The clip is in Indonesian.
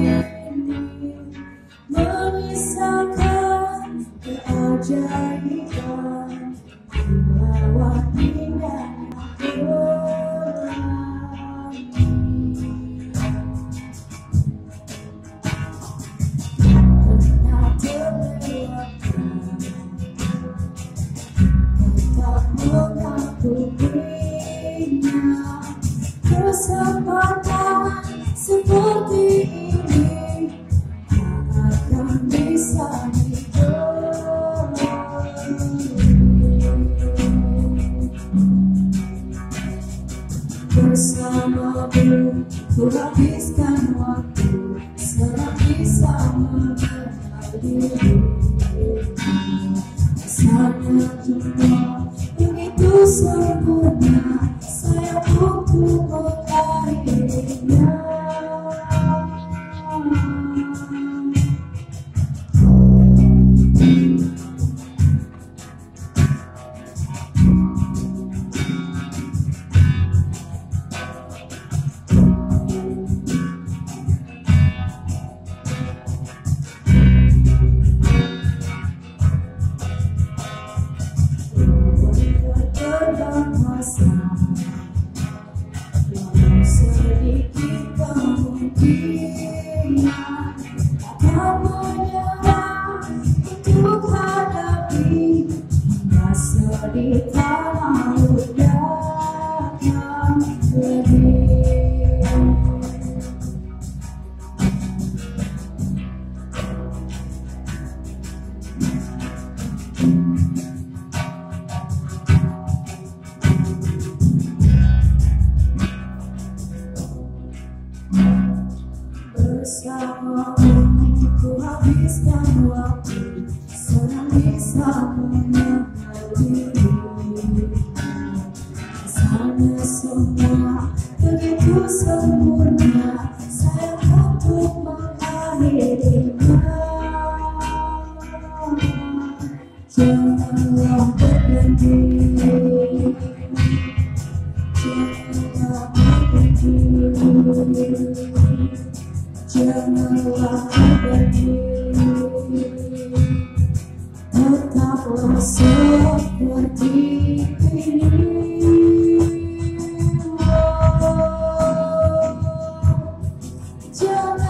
menyisakan keajaiban lewat indahnya pelangi. Pernah terlewatkan tetap mengakuninya, kesempatan seperti ini tak akan bisa ditemukan. Bersamamu ku habiskan waktu, sekarang bisa mengenali rasanya semua begitu sempurna, sayang untuk mengakhirinya. Walau sedikit kemungkinan akan menyerah untuk hadapi hingga sedih tak mau datang lebih. Bersamamu ku habiskan waktu, senang bisa mengenali rasanya semua begitu sempurna, sayang untuk mengakhirinya. Janganlah berhenti, janganlah berhenti, janganlah berhenti, tetaplah seperti ini. Jangan